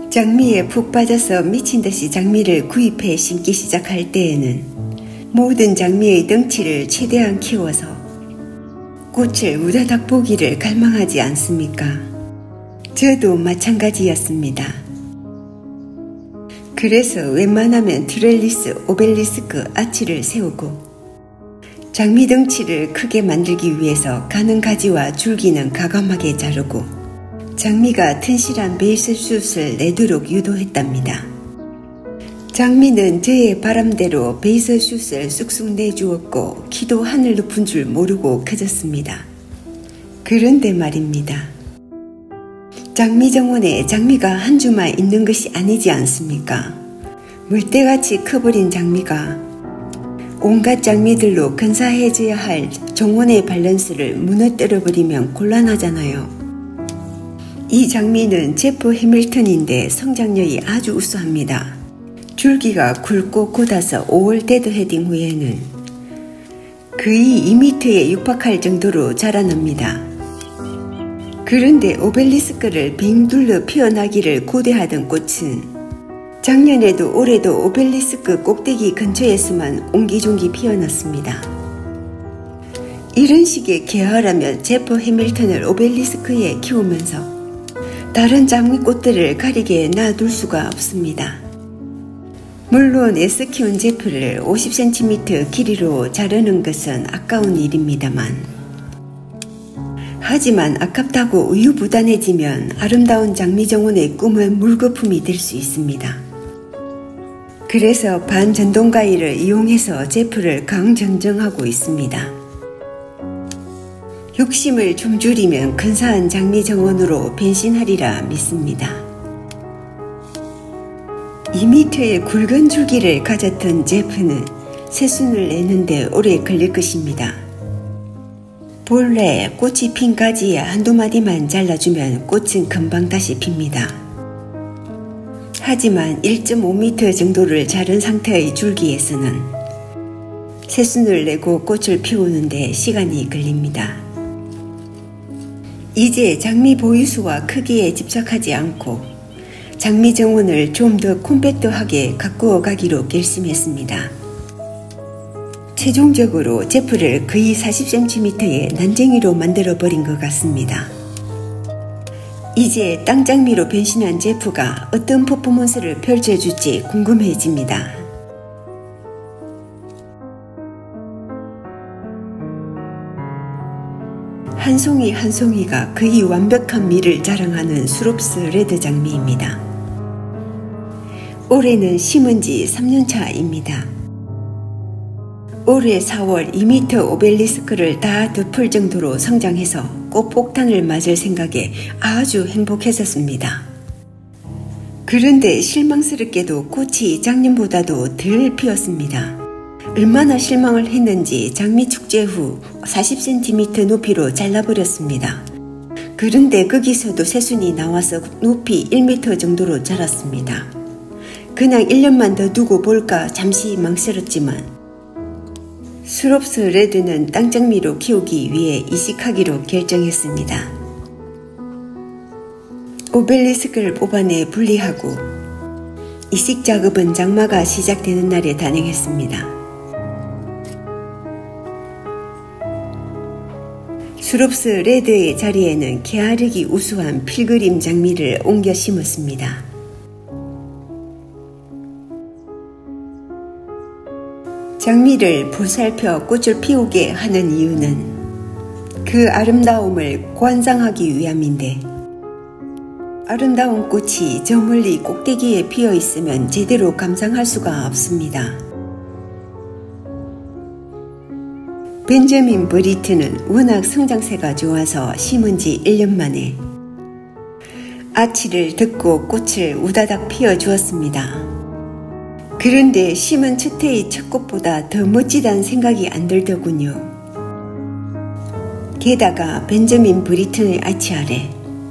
장미에 푹 빠져서 미친듯이 장미를 구입해 심기 시작할 때에는 모든 장미의 덩치를 최대한 키워서 꽃을 우다닥 보기를 갈망하지 않습니까? 저도 마찬가지였습니다. 그래서 웬만하면 트렐리스, 오벨리스크, 아치를 세우고 장미 덩치를 크게 만들기 위해서 가는 가지와 줄기는 가감하게 자르고 장미가 튼실한 베이스슛을 내도록 유도했답니다. 장미는 저의 바람대로 베이스슛을 쑥쑥 내주었고 키도 하늘 높은 줄 모르고 커졌습니다. 그런데 말입니다. 장미 정원에 장미가 한 주만 있는 것이 아니지 않습니까? 물때같이 커버린 장미가 온갖 장미들로 근사해져야 할 정원의 밸런스를 무너뜨려버리면 곤란하잖아요. 이 장미는 제프 해밀턴인데 성장력이 아주 우수합니다. 줄기가 굵고 곧아서 5월 데드 헤딩 후에는 거의 2m에 육박할 정도로 자라납니다. 그런데 오벨리스크를 빙 둘러 피어나기를 고대하던 꽃은 작년에도 올해도 오벨리스크 꼭대기 근처에서만 옹기종기 피어났습니다. 이런 식의 계화라면 제프 해밀턴을 오벨리스크에 키우면서 다른 장미꽃들을 가리게 놔둘 수가 없습니다. 물론 애써 키운 제프를 50cm 길이로 자르는 것은 아까운 일입니다만 하지만 아깝다고 우유부단해지면 아름다운 장미 정원의 꿈은 물거품이 될 수 있습니다. 그래서 반전동가위를 이용해서 제프를 강전정하고 있습니다. 욕심을 좀 줄이면 근사한 장미 정원으로 변신하리라 믿습니다. 2m의 굵은 줄기를 가졌던 제프는 새순을 내는데 오래 걸릴 것입니다. 본래 꽃이 핀 가지에 한두 마디만 잘라주면 꽃은 금방 다시 핍니다. 하지만 1.5m 정도를 자른 상태의 줄기에서는 새순을 내고 꽃을 피우는데 시간이 걸립니다. 이제 장미 보유수와 크기에 집착하지 않고 장미 정원을 좀 더 콤팩트하게 가꾸어 가기로 결심했습니다. 최종적으로 제프를 거의 40cm의 난쟁이로 만들어버린 것 같습니다. 이제 땅장미로 변신한 제프가 어떤 퍼포먼스를 펼쳐줄지 궁금해집니다. 한 송이 한 송이가 거의 완벽한 미를 자랑하는 수롭스 레드 장미입니다. 올해는 심은 지 3년차입니다. 올해 4월 2m 오벨리스크를 다 덮을 정도로 성장해서 꽃폭탄을 맞을 생각에 아주 행복했었습니다. 그런데 실망스럽게도 꽃이 작년보다도 덜 피었습니다. 얼마나 실망을 했는지 장미축제 후 40cm 높이로 잘라버렸습니다. 그런데 거기서도 새순이 나와서 높이 1m 정도로 자랐습니다. 그냥 1년만 더 두고 볼까 잠시 망설였지만 수롭스 레드는 땅장미로 키우기 위해 이식하기로 결정했습니다. 오벨리스크를 뽑아내 분리하고 이식 작업은 장마가 시작되는 날에 단행했습니다. 수롭스 레드의 자리에는 개화력이 우수한 필그림 장미를 옮겨 심었습니다. 장미를 보살펴 꽃을 피우게 하는 이유는 그 아름다움을 관상하기 위함인데 아름다운 꽃이 저 멀리 꼭대기에 피어 있으면 제대로 감상할 수가 없습니다. 벤저민 브리트는 워낙 성장세가 좋아서 심은 지 1년 만에 아치를 덮고 꽃을 우다닥 피워주었습니다. 그런데 심은 첫 해의 첫 꽃보다 더 멋지다는 생각이 안 들더군요. 게다가 벤저민 브리튼의 아치 아래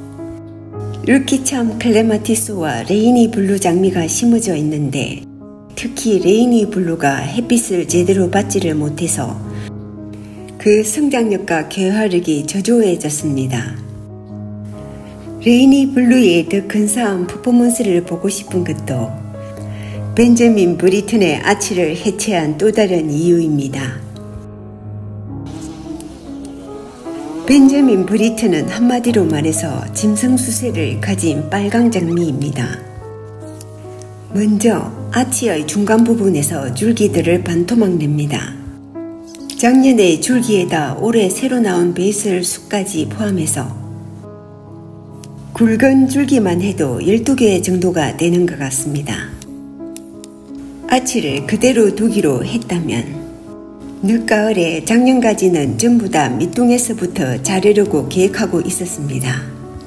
루키참 클레마티스와 레이니 블루 장미가 심어져 있는데 특히 레이니 블루가 햇빛을 제대로 받지를 못해서 그 성장력과 개화력이 저조해졌습니다. 레이니 블루의 더 근사한 퍼포먼스를 보고 싶은 것도 벤저민 브리튼의 아치를 해체한 또 다른 이유입니다. 벤저민 브리튼은 한마디로 말해서 짐승수세를 가진 빨강 장미입니다. 먼저 아치의 중간 부분에서 줄기들을 반토막 냅니다. 작년의 줄기에다 올해 새로 나온 베이슬 숲까지 포함해서 굵은 줄기만 해도 12개 정도가 되는 것 같습니다. 아치를 그대로 두기로 했다면 늦가을에 작년까지는 전부 다 밑둥에서부터 자르려고 계획하고 있었습니다.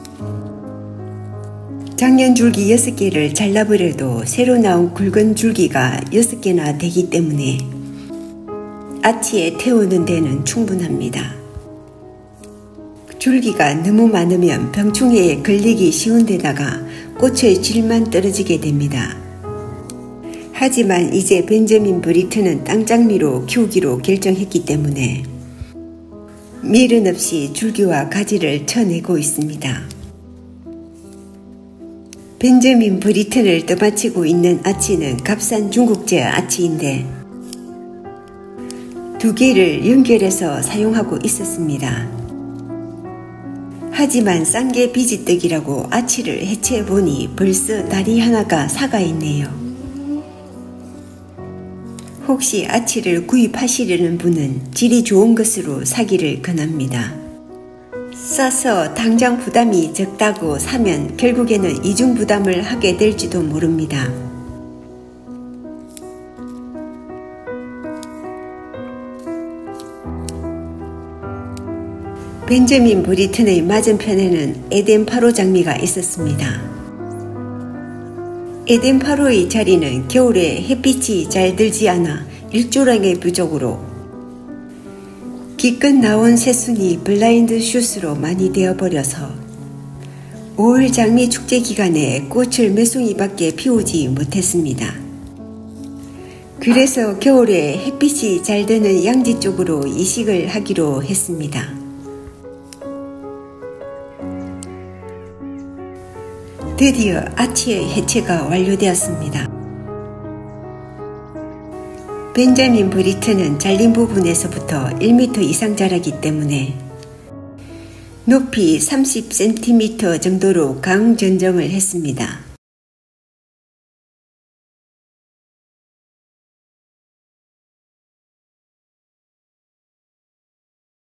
작년 줄기 6개를 잘라버려도 새로 나온 굵은 줄기가 6개나 되기 때문에 아치에 태우는 데는 충분합니다. 줄기가 너무 많으면 병충해에 걸리기 쉬운 데다가 꽃의 질만 떨어지게 됩니다. 하지만 이제 벤저민 브리튼은 땅장미로 키우기로 결정했기 때문에 미련 없이 줄기와 가지를 쳐내고 있습니다. 벤저민 브리튼을 떠받치고 있는 아치는 값싼 중국제 아치인데 2개를 연결해서 사용하고 있었습니다. 하지만 싼 게 비지떡이라고 아치를 해체해보니 벌써 다리 하나가 사가 있네요. 혹시 아치를 구입하시려는 분은 질이 좋은 것으로 사기를 권합니다. 싸서 당장 부담이 적다고 사면 결국에는 이중 부담을 하게 될지도 모릅니다. 벤저민 브리튼의 맞은편에는 에덴파로 장미가 있었습니다. 에덴파로의 자리는 겨울에 햇빛이 잘 들지 않아 일조량의 부족으로 기껏 나온 새순이 블라인드 슛으로 많이 되어버려서 5월 장미 축제 기간에 꽃을 몇 송이밖에 피우지 못했습니다. 그래서 겨울에 햇빛이 잘 드는 양지 쪽으로 이식을 하기로 했습니다. 드디어 아치의 해체가 완료되었습니다. 벤저민 브리튼은 잘린 부분에서부터 1m 이상 자라기 때문에 높이 30cm 정도로 강 전정을 했습니다.